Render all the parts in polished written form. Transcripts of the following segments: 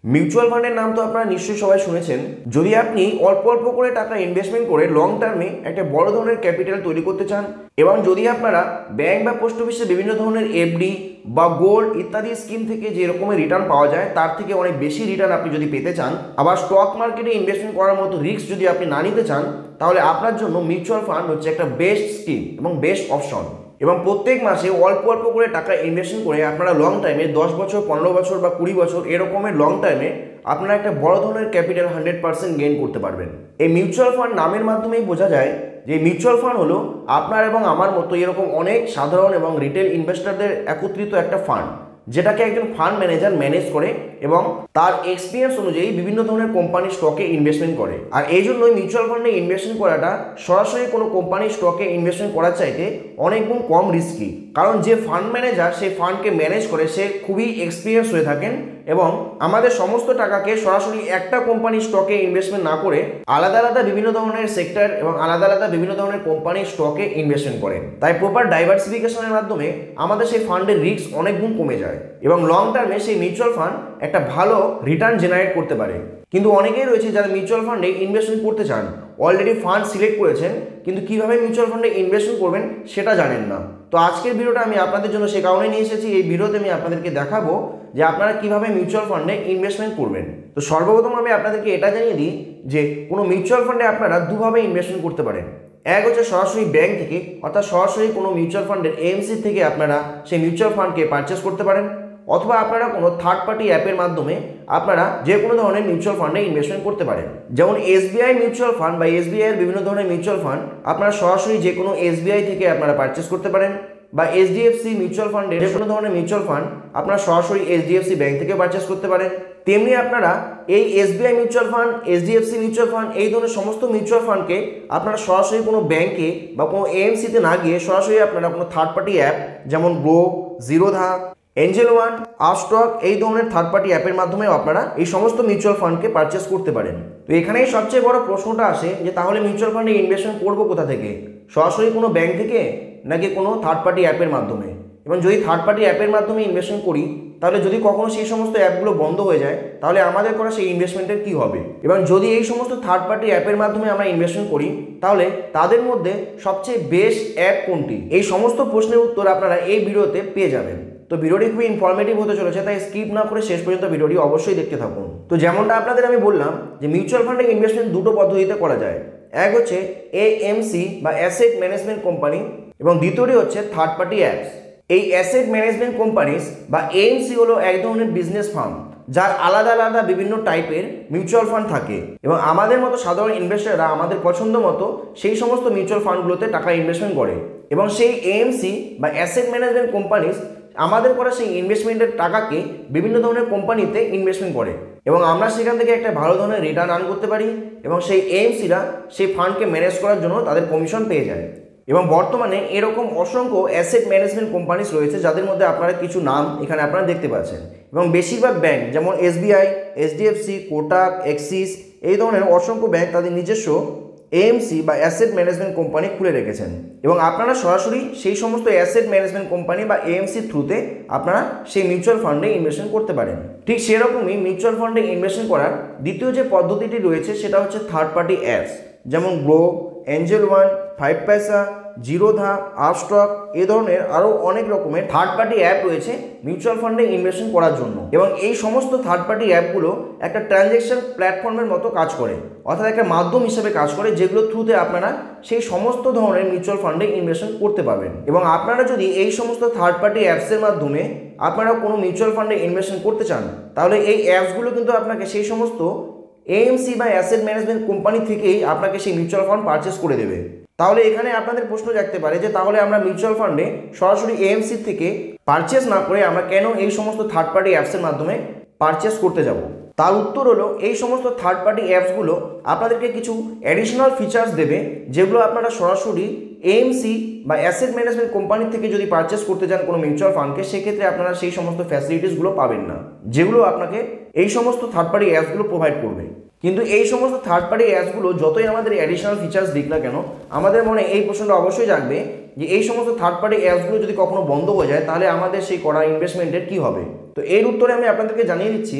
Mutual ফান্ডের নাম তো আপনারা নিশ্চয়ই সবাই শুনেছেন। যদি আপনি অল্প অল্প করে টাকা ইনভেস্টমেন্ট করে লং টার্মে একটা বড় ধরনের ক্যাপিটাল তৈরি করতে চান, এবং যদি আপনারা ব্যাংক বা পোস্ট অফিসে বিভিন্ন ধরনের এফডি বা গোল্ড ইত্যাদি স্কিম থেকে যে রকমের রিটার্ন পাওয়া যায় তার থেকে অনেক বেশি রিটার্ন আপনি যদি পেতে চান, আবার স্টক মার্কেটে ইনভেস্টমেন্ট করার মতো রিস্ক যদি আপনি না নিতে চান, তাহলে আপনার জন্য মিউচুয়াল ফান্ড হচ্ছে একটা বেস্ট স্কিম এবং বেস্ট অপশন। এবং প্রত্যেক মাসে অল্প অল্প করে টাকা ইনভেস্টমেন্ট করে আপনারা লং টাইমে 10 বছর, 15 বছর বা 20 বছর এরকমের লং টাইমে আপনারা একটা বড় ধরনের ক্যাপিটাল 100% গেইন করতে পারবেন। এই মিউচুয়াল ফান্ড নামের মাধ্যমেই বোঝা যায় যে মিউচুয়াল ফান্ড হলো আপনার এবং আমার মতো এরকম অনেক সাধারণ এবং রিটেল ইনভেস্টরদের একত্রিত একটা ফান্ড, যেটাকে একজন ফান্ড ম্যানেজার ম্যানেজ করে এবং তার এক্সপিরিয়েন্স অনুযায়ী বিভিন্ন ধরনের কোম্পানির স্টকে ইনভেস্টমেন্ট করে। আর এই জন্যই মিউচুয়াল ফান্ডে ইনভেস্টমেন্ট করাটা সরাসরি কোনো কোম্পানির স্টকে ইনভেস্টমেন্ট করার চাইতে অনেক গুণ কম রিস্কি, কারণ যে ফান্ড ম্যানেজার সেই ফান্ডকে ম্যানেজ করে সে খুবই এক্সপিরিয়েন্স হয়ে থাকেন এবং আমাদের সমস্ত টাকাকে সরাসরি একটা কোম্পানির স্টকে ইনভেস্টমেন্ট না করে আলাদা আলাদা বিভিন্ন ধরনের সেক্টর এবং আলাদা আলাদা বিভিন্ন ধরনের কোম্পানির স্টকে ইনভেস্টমেন্ট করেন। তাই প্রপার ডাইভার্সিফিকেশনের মাধ্যমে আমাদের সেই ফান্ডের রিস্ক অনেক গুণ কমে যায় এবং লং টার্মে সেই মিউচুয়াল ফান্ড একটা ভালো রিটার্ন জেনারেট করতে পারে। কিন্তু অনেকেই রয়েছে যারা মিউচুয়াল ফান্ডে ইনভেস্টমেন্ট করতে চান, অলরেডি ফান্ড সিলেক্ট করেছেন, কিন্তু কিভাবে মিউচুয়াল ফান্ডে ইনভেস্টমেন্ট করবেন সেটা জানেন না। তো আজকের ভিডিওটা আমি আপনাদের জন্য সে কারণে নিয়ে এসেছি। এই ভিডিওতে আমি আপনাদেরকে দেখাবো যে আপনারা কিভাবে মিউচুয়াল ফান্ডে ইনভেস্টমেন্ট করবেন। তো সর্বপ্রথম আমি আপনাদেরকে এটা জানিয়ে দিই যে কোনো মিউচুয়াল ফান্ডে আপনারা দুভাবে ইনভেস্টমেন্ট করতে পারেন। এক হচ্ছে সরাসরি ব্যাংক থেকে, অর্থাৎ সরাসরি কোনো মিউচুয়াল ফান্ডের এএমসি থেকে আপনারা সেই মিউচুয়াল ফান্ডকে পারচেস করতে পারেন, অথবা আপনারা কোনো থার্ড পার্টি অ্যাপের মাধ্যমে আপনারা যে কোনো ধরনের মিউচুয়াল ফান্ডে ইনভেস্টমেন্ট করতে পারেন। যেমন এসবিআই মিউচুয়াল ফান্ড বা এসবিআইয়ের বিভিন্ন ধরনের মিউচুয়াল ফান্ড আপনারা সরাসরি যে কোনো এসবিআই থেকে আপনারা পারচেস করতে পারেন, বা এইচডিএফসি মিউচুয়াল ফান্ডের যে কোনো ধরনের মিউচুয়াল ফান্ড আপনারা সরাসরি এইচডিএফসি ব্যাংক থেকে পারচেস করতে পারেন। তেমনি আপনারা এই SBI mutual fund, HDFC mutual fund এই ধরনের সমস্ত মিউচুয়াল ফান্ডকে আপনারা সরাসরি কোনো ব্যাংকে বা কোনো এএমসিতে না গিয়ে সরাসরি আপনারা কোনো থার্ড পার্টি অ্যাপ যেমন Groww, Zerodha, Angel One, Upstox এই ধরনের থার্ড পার্টি অ্যাপের মাধ্যমেও আপনারা এই সমস্ত মিউচুয়াল ফান্ডকে পারচেস করতে পারেন। তো এখানেই সবচেয়ে বড় প্রশ্নটা আসে যে তাহলে মিউচুয়াল ফান্ডে ইনভেস্টমেন্ট করবো কোথা থেকে? সরাসরি কোনো ব্যাংক থেকে নাকি কোনো থার্ড পার্টি অ্যাপের মাধ্যমে? এবং যদি থার্ড পার্টি অ্যাপের মাধ্যমে ইনভেস্টমেন্ট করি, তাহলে যদি কখনো সেই সমস্ত অ্যাপগুলো বন্ধ হয়ে যায় তাহলে আমাদের করা সেই ইনভেস্টমেন্টের কী হবে? এবং যদি এই সমস্ত থার্ড পার্টি অ্যাপের মাধ্যমে আমরা ইনভেস্টমেন্ট করি তাহলে তাদের মধ্যে সবচেয়ে বেস্ট অ্যাপ কোনটি? এই সমস্ত প্রশ্নের উত্তর আপনারা এই ভিডিওতে পেয়ে যাবেন। তো ভিডিওটি খুবই ইনফরমেটিভ হতে চলেছে, তাই স্কিপ না করে শেষ পর্যন্ত ভিডিওটি অবশ্যই দেখতে থাকুন। তো যেমনটা আপনাদের আমি বললাম যে মিউচুয়াল ফান্ডে ইনভেস্টমেন্ট দুটো পদ্ধতিতে করা যায়। এক হচ্ছে এএমসি বা অ্যাসেট ম্যানেজমেন্ট কোম্পানি, এবং দ্বিতীয়টি হচ্ছে থার্ড পার্টি অ্যাপস। এই অ্যাসেট ম্যানেজমেন্ট কোম্পানিস বা এএমসি হলো এক ধরনের বিজনেস ফার্ম যার আলাদা আলাদা বিভিন্ন টাইপের মিউচুয়াল ফান্ড থাকে, এবং আমাদের মতো সাধারণ ইনভেস্টাররা আমাদের পছন্দ মতো সেই সমস্ত মিউচুয়াল ফান্ডগুলোতে টাকা ইনভেস্টমেন্ট করে, এবং সেই এএমসি বা অ্যাসেট ম্যানেজমেন্ট কোম্পানিস আমাদের করা সেই ইনভেস্টমেন্টের টাকাকে বিভিন্ন ধরনের কোম্পানিতে ইনভেস্টমেন্ট করে, এবং আমরা সেখান থেকে একটা ভালো ধরনের রিটার্ন আর্ন করতে পারি, এবং সেই এএমসিরা সেই ফান্ডকে ম্যানেজ করার জন্য তাদের কমিশন পেয়ে যায়। এবং বর্তমানে এরকম অসংখ্য অ্যাসেট ম্যানেজমেন্ট কোম্পানিস রয়েছে যাদের মধ্যে আপনারা কিছু নাম এখানে আপনারা দেখতে পাচ্ছেন, এবং বেশিরভাগ ব্যাংক যেমন এসবিআই, এইচডিএফসি, কোটাক, এক্সিস এই ধরনের অসংখ্য ব্যাংক তাদের নিজস্ব এএমসি বা অ্যাসেট ম্যানেজমেন্ট কোম্পানি খুলে রেখেছেন, এবং আপনারা সরাসরি সেই সমস্ত অ্যাসেট ম্যানেজমেন্ট কোম্পানি বা এএমসির থ্রুতে আপনারা সেই মিউচুয়াল ফান্ডে ইনভেস্টমেন্ট করতে পারেন। ঠিক সেরকমই মিউচুয়াল ফান্ডে ইনভেস্টমেন্ট করার দ্বিতীয় যে পদ্ধতিটি রয়েছে সেটা হচ্ছে থার্ড পার্টি অ্যাপস, যেমন Groww, Angel One, 5 paisa, Zerodha, Upstox এই ধরনের আরও অনেক রকমের থার্ড পার্টি অ্যাপ রয়েছে মিউচুয়াল ফান্ডে ইনভেস্টমেন্ট করার জন্য। এবং এই সমস্ত থার্ড পার্টি অ্যাপগুলো একটা ট্রানজ্যাকশন প্ল্যাটফর্মের মতো কাজ করে, অর্থাৎ একটা মাধ্যম হিসেবে কাজ করে যেগুলোর থ্রুতে আপনারা সেই সমস্ত ধরনের মিউচুয়াল ফান্ডে ইনভেস্টমেন্ট করতে পারবেন। এবং আপনারা যদি এই সমস্ত থার্ড পার্টি অ্যাপসের মাধ্যমে আপনারা কোনো মিউচুয়াল ফান্ডে ইনভেস্টমেন্ট করতে চান, তাহলে এই অ্যাপসগুলো কিন্তু আপনাকে সেই সমস্ত এএমসি বা অ্যাসেট ম্যানেজমেন্ট কোম্পানি থেকেই আপনাকে সেই মিউচুয়াল ফান্ড পারচেস করে দেবে। তাহলে এখানে আপনাদের প্রশ্ন জাগতে পারে যে তাহলে আমরা মিউচুয়াল ফান্ডে সরাসরি এএমসি থেকে পারচেস না করে আমরা কেন এই সমস্ত থার্ড পার্টি অ্যাপসের মাধ্যমে পারচেস করতে যাব? তার উত্তর হলো এই সমস্ত থার্ড পার্টি অ্যাপসগুলো আপনাদেরকে কিছু অ্যাডিশনাল ফিচার্স দেবে, যেগুলো আপনারা সরাসরি এএমসি বা অ্যাসেট ম্যানেজমেন্ট কোম্পানি থেকে যদি পারচেস করতে চান কোনো মিউচুয়াল ফান্ডকে, সেক্ষেত্রে আপনারা সেই সমস্ত ফ্যাসিলিটিসগুলো পাবেন না, যেগুলো আপনাকে এই সমস্ত থার্ড পার্টি অ্যাপসগুলো প্রোভাইড করবে। কিন্তু এই সমস্ত থার্ড পার্টি অ্যাপসগুলো যতই আমাদের অ্যাডিশনাল ফিচার্স দিক না কেন, আমাদের মনে এই প্রশ্নটা অবশ্যই জাগবে যে এই সমস্ত থার্ড পার্টি অ্যাপসগুলো যদি কখনো বন্ধ হয়ে যায় তাহলে আমাদের সেই করা ইনভেস্টমেন্টের কী হবে? তো এর উত্তরে আমি আপনাদেরকে জানিয়ে দিচ্ছি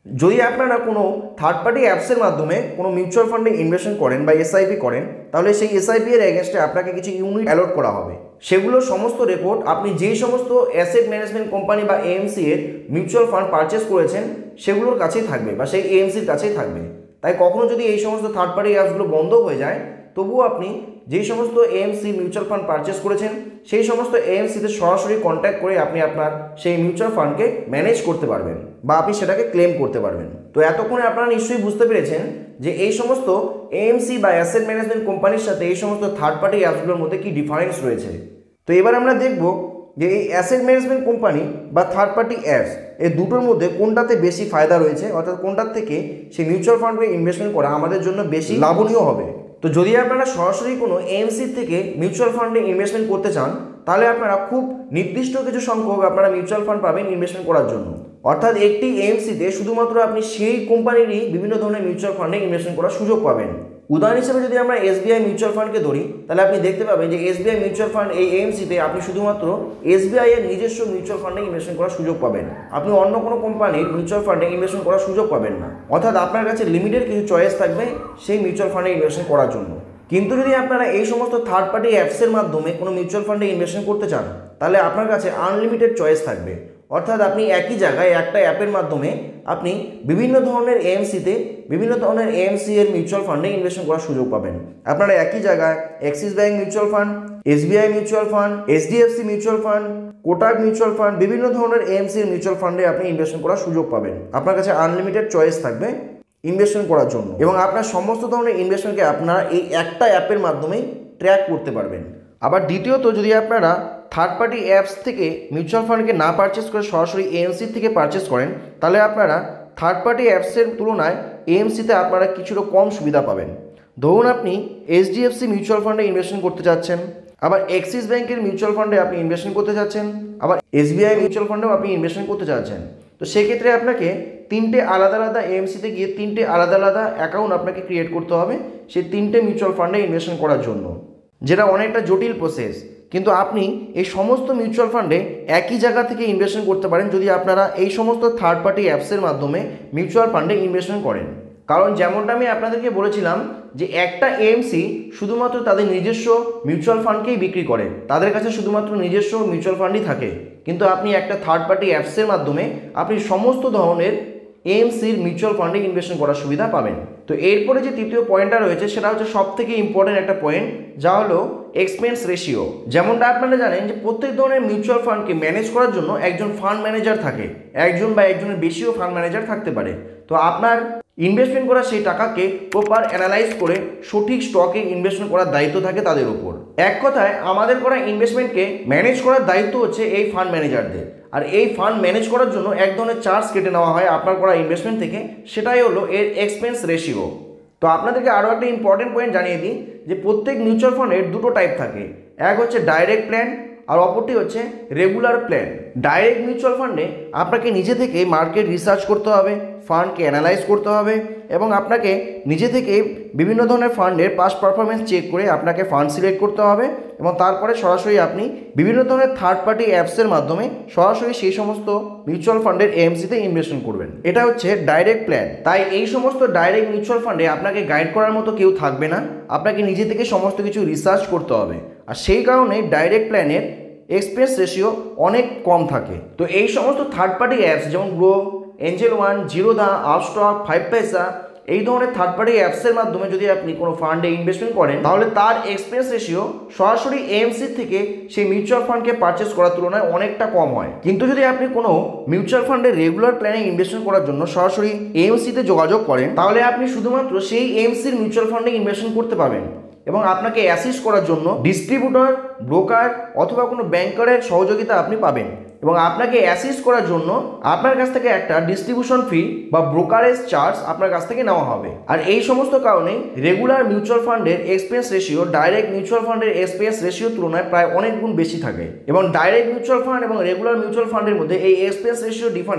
যদি আপনারা কোনো থার্ড পার্টি অ্যাপসের মাধ্যমে কোনো মিউচুয়াল ফান্ডে ইনভেস্টমেন্ট করেন বা এসআইপি করেন, তাহলে সেই এসআইপি এর এগেনস্টে আপনাকে কিছু ইউনিট অ্যালট করা হবে। সেগুলোর সমস্ত রেকর্ড আপনি যেই সমস্ত অ্যাসেট ম্যানেজমেন্ট কোম্পানি বা এএমসি এর মিউচুয়াল ফান্ড পারচেস করেছেন সেগুলোর কাছেই থাকবে বা সেই এএমসির কাছেই থাকবে। তাই কখনো যদি এই সমস্ত থার্ড পার্টি অ্যাপসগুলো বন্ধ হয়ে যায়, তবুও আপনি যেই সমস্ত এএমসি মিউচুয়াল ফান্ড পারচেস করেছেন সেই সমস্ত এএমসিতে সরাসরি কন্ট্যাক্ট করে আপনি আপনার সেই মিউচুয়াল ফান্ডকে ম্যানেজ করতে পারবেন বা আপনি সেটাকে ক্লেম করতে পারবেন। তো এতক্ষণে আপনারা নিশ্চয়ই বুঝতে পেরেছেন যে এই সমস্ত এএমসি বা অ্যাসেট ম্যানেজমেন্ট কোম্পানির সাথে এই সমস্ত থার্ড পার্টি অ্যাপসগুলোর মধ্যে কী ডিফারেন্স রয়েছে। তো এবার আমরা দেখব যে এই অ্যাসেট ম্যানেজমেন্ট কোম্পানি বা থার্ড পার্টি অ্যাপস এই দুটোর মধ্যে কোনটাতে বেশি ফায়দা রয়েছে, অর্থাৎ কোনটার থেকে সেই মিউচুয়াল ফান্ডে ইনভেস্টমেন্ট করা আমাদের জন্য বেশি লাভনীয় হবে। তো যদি আপনারা সরাসরি কোনো এএমসি থেকে মিউচুয়াল ফান্ডে ইনভেস্টমেন্ট করতে চান, তাহলে আপনারা খুব নির্দিষ্ট কিছু সংখ্যক আপনারা মিউচুয়াল ফান্ড পাবেন ইনভেস্টমেন্ট করার জন্য। অর্থাৎ একটি এএমসিতে শুধুমাত্র আপনি সেই কোম্পানিরই বিভিন্ন ধরনের মিউচুয়াল ফান্ডে ইনভেস্টমেন্ট করার সুযোগ পাবেন। উদাহরণ হিসেবে যদি আমরা এসবিআই মিউচুয়াল ফান্ডকে ধরি, তাহলে আপনি দেখতে পাবেন যে এসবিআই মিউচুয়াল ফান্ড এই এএমসিতে আপনি শুধুমাত্র এসবিআই এর নিজস্ব মিউচুয়াল ফান্ডে ইনভেস্টমেন্ট করার সুযোগ পাবেন। আপনি অন্য কোনো কোম্পানির মিউচুয়াল ফান্ডে ইনভেস্টমেন্ট করার সুযোগ পাবেন না। অর্থাৎ আপনার কাছে লিমিটেড কিছু চয়েস থাকবে সেই মিউচুয়াল ফান্ডে ইনভেস্টমেন্ট করার জন্য। কিন্তু যদি আপনারা এই সমস্ত থার্ড পার্টি অ্যাপসের মাধ্যমে কোনো মিউচুয়াল ফান্ডে ইনভেস্টমেন্ট করতে চান, তাহলে আপনার কাছে আনলিমিটেড চয়েস থাকবে। অর্থাৎ আপনি একই জায়গায় একটা অ্যাপের মাধ্যমে আপনি বিভিন্ন ধরনের এএমসিতে বিভিন্ন ধরনের এএমসি এর মিউচুয়াল ফান্ডে ইনভেস্টমেন্ট করার সুযোগ পাবেন। আপনারা একই জায়গায় Axis bank mutual fund, SBI mutual fund, HDFC mutual fund, Kotak mutual fund, বিভিন্ন ধরনের এএমসি এর মিউচুয়াল ফান্ডে আপনি ইনভেস্টমেন্ট করার সুযোগ পাবেন। আপনার কাছে আনলিমিটেড চয়েস থাকবে ইনভেস্টমেন্ট করার জন্য, এবং আপনার সমস্ত ধরনের ইনভেস্টমেন্টকে আপনারা এই একটা অ্যাপের মাধ্যমেই ট্র্যাক করতে পারবেন। আবার দ্বিতীয়ত, যদি আপনারা থার্ড পার্টি অ্যাপস থেকে মিউচুয়াল ফান্ডকে না পারচেস করে সরাসরি এএমসি থেকে পারচেস করেন, তাহলে আপনারা থার্ড পার্টি অ্যাপসের তুলনায় এএমসিতে আপনারা কিছুটা কম সুবিধা পাবেন। ধরুন আপনি এইচডিএফসি মিউচুয়াল ফান্ডে ইনভেস্টমেন্ট করতে চাচ্ছেন, আবার অ্যাক্সিস ব্যাংকের মিউচুয়াল ফান্ডে আপনি ইনভেস্টমেন্ট করতে চাচ্ছেন, আবার এসবিআই মিউচুয়াল ফান্ডেও আপনি ইনভেস্টমেন্ট করতে চাচ্ছেন। তো সেক্ষেত্রে আপনাকে তিনটে আলাদা আলাদা এএমসিতে গিয়ে তিনটে আলাদা আলাদা অ্যাকাউন্ট আপনাকে ক্রিয়েট করতে হবে সেই তিনটে মিউচুয়াল ফান্ডে ইনভেস্টমেন্ট করার জন্য, যেটা অনেকটা জটিল প্রসেস। কিন্তু আপনি এই সমস্ত মিউচুয়াল ফান্ডে একই জায়গা থেকে ইনভেস্টমেন্ট করতে পারেন যদি আপনারা এই সমস্ত থার্ড পার্টি অ্যাপসের মাধ্যমে মিউচুয়াল ফান্ডে ইনভেস্টমেন্ট করেন। কারণ যেমনটা আমি আপনাদেরকে বলেছিলাম যে একটা এএমসি শুধুমাত্র তাদের নিজস্ব মিউচুয়াল ফান্ডকেই বিক্রি করে, তাদের কাছে শুধুমাত্র নিজস্ব মিউচুয়াল ফান্ডই থাকে। কিন্তু আপনি একটা থার্ড পার্টি অ্যাপসের মাধ্যমে আপনি সমস্ত ধরনের এএমসির মিউচুয়াল ফান্ডে ইনভেস্টমেন্ট করার সুবিধা পাবেন। তো এরপরে যে তৃতীয় পয়েন্টটা রয়েছে সেটা হচ্ছে সবথেকে ইম্পর্টেন্ট একটা পয়েন্ট, যা হলো এক্সপেন্স রেশিও। যেমনটা আপনারা জানেন যে প্রত্যেক ধরনের মিউচুয়াল ফান্ডকে ম্যানেজ করার জন্য একজন ফান্ড ম্যানেজার থাকে, একজন বা একজনের বেশিও ফান্ড ম্যানেজার থাকতে পারে। তো আপনার ইনভেস্টমেন্ট করা সেই টাকাকে প্রপার অ্যানালাইজ করে সঠিক স্টকে ইনভেস্টমেন্ট করার দায়িত্ব থাকে তাদের উপর। এক কথায় আমাদের করা ইনভেস্টমেন্টকে ম্যানেজ করার দায়িত্ব হচ্ছে এই ফান্ড ম্যানেজারদের। আর এই ফান্ড ম্যানেজ করার জন্য এক ধরনের চার্জ কেটে নেওয়া হয় আপনার করা ইনভেস্টমেন্ট থেকে, সেটাই হলো এর এক্সপেন্স রেশিও। তো আপনাদেরকে আরও একটা ইম্পর্টেন্ট পয়েন্ট জানিয়ে দিই যে প্রত্যেক মিউচুয়াল ফান্ডের দুটো টাইপ থাকে, এক হচ্ছে ডাইরেক্ট প্ল্যান আর অপরটি হচ্ছে রেগুলার প্ল্যান। ডাইরেক্ট মিউচুয়াল ফান্ডে আপনাকে নিজে থেকে মার্কেট রিসার্চ করতে হবে, ফান্ডকে অ্যানালাইজ করতে হবে এবং আপনাকে নিজে থেকে বিভিন্ন ধরনের ফান্ডের পাস্ট পারফরমেন্স চেক করে আপনাকে ফান্ড সিলেক্ট করতে হবে এবং তারপরে সরাসরি আপনি বিভিন্ন ধরনের থার্ড পার্টি অ্যাপসের মাধ্যমে সরাসরি সেই সমস্ত মিউচুয়াল ফান্ডের এএমসিতে ইনভেস্টমেন্ট করবেন। এটা হচ্ছে ডাইরেক্ট প্ল্যান। তাই এই সমস্ত ডাইরেক্ট মিউচুয়াল ফান্ডে আপনাকে গাইড করার মতো কেউ থাকবে না, আপনাকে নিজে থেকে সমস্ত কিছু রিসার্চ করতে হবে। আর সেই কারণে ডাইরেক্ট প্ল্যানের এক্সপেন্স রেশিও অনেক কম থাকে। তো এই সমস্ত থার্ড পার্টি অ্যাপস যেমন Groww, Angel One, Zerodha, Upstox, 5 পয়সা এই ধরনের থার্ড পার্টি অ্যাপসের মাধ্যমে যদি আপনি কোনো ফান্ডে ইনভেস্টমেন্ট করেন, তাহলে তার এক্সপেন্স রেশিও সরাসরি এএমসি থেকে সেই মিউচুয়াল ফান্ডকে পারচেস করার তুলনায় অনেকটা কম হয়। কিন্তু যদি আপনি কোনো মিউচুয়াল ফান্ডে রেগুলার প্ল্যানে ইনভেস্টমেন্ট করার জন্য সরাসরি এএমসিতে যোগাযোগ করেন, তাহলে আপনি শুধুমাত্র সেই এএমসির মিউচুয়াল ফান্ডে ইনভেস্টমেন্ট করতে পারবেন এবং আপনাকে অ্যাসিস্ট করার জন্য ডিস্ট্রিবিউটর, ব্রোকার অথবা কোনো ব্যাংকারের সহযোগিতা আপনি পাবেন এবং আপনাকে অ্যাসিস্ট করার জন্য আপনার কাছ থেকে একটা ডিস্ট্রিবিউশন ফি বা ব্রোকারেজ চার্জ আপনার কাছ থেকে নেওয়া হবে। আর এই সমস্ত কারণে রেগুলার মিউচুয়াল ফান্ডের এক্সপেন্স রেশিও ডাইরেক্ট মিউচুয়াল ফান্ডের এক্সপেন্স রেশিওর তুলনায় প্রায় অনেক গুণ বেশি থাকে এবং ডাইরেক্ট মিউচুয়াল ফান্ড এবং রেগুলার মিউচুয়াল ফান্ডের মধ্যে এই এক্সপেন্স রেশিও ডিফারেন্স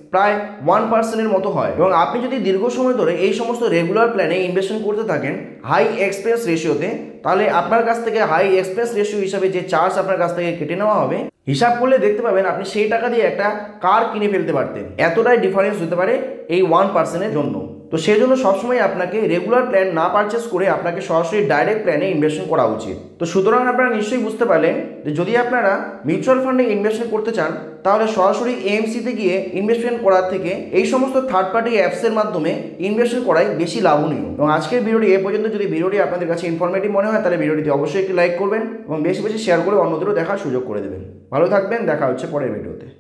প্রায় 1% মতো হয়। এবং আপনি যদি দীর্ঘ সময় ধরে এই সমস্ত রেগুলার প্ল্যানে ইনভেস্টমেন্ট করতে থাকেন হাই এক্সপেন্স রেশিওতে, তাহলে আপনার কাছ থেকে হাই এক্সপেন্স রেশিও হিসাবে যে চার্জ আপনার কাছ থেকে কেটে নেওয়া হবে, হিসাব করলে দেখতে পাবেন আপনি সেই টাকা দিয়ে একটা কার কিনে ফেলতে পারতেন। এতটাই ডিফারেন্স হতে পারে এই 1%-এর জন্য। তো সেই জন্য সবসময় আপনাকে রেগুলার প্ল্যান না পারচেস করে আপনাকে সরাসরি ডাইরেক্ট প্ল্যানে ইনভেস্টমেন্ট করা উচিত। তো সুতরাং আপনারা নিশ্চয়ই বুঝতে পারলেন যে যদি আপনারা মিউচুয়াল ফান্ডে ইনভেস্টমেন্ট করতে চান, তাহলে সরাসরি এএমসিতে গিয়ে ইনভেস্টমেন্ট করার থেকে এই সমস্ত থার্ড পার্টি অ্যাপসের মাধ্যমে ইনভেস্টমেন্ট করাই বেশি লাভনীয়। এবং আজকের ভিডিওটি এ পর্যন্ত। যদি ভিডিওটি আপনাদের কাছে ইনফরমেটিভ মনে হয় তাহলে ভিডিওটিতে অবশ্যই একটি লাইক করবেন এবং বেশি বেশি শেয়ার করে অন্যদেরও দেখার সুযোগ করে দেবেন। ভালো থাকবেন, দেখা হচ্ছে পরের ভিডিওতে।